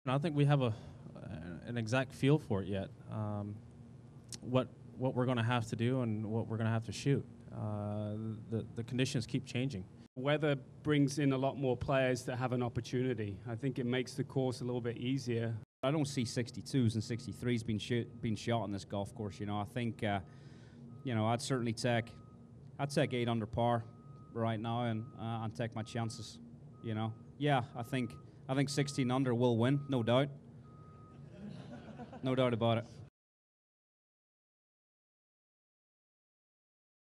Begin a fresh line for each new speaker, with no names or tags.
I don't think we have an exact feel for it yet. What we're going to have to do and what we're going to have to shoot. The conditions keep changing.
Weather brings in a lot more players that have an opportunity. I think it makes the course a little bit easier.
I don't see 62s and 63s being shot on this golf course. You know, I think, you know, I'd take 8 under par right now and take my chances. You know, yeah, I think 16 under will win, no doubt, no doubt about it.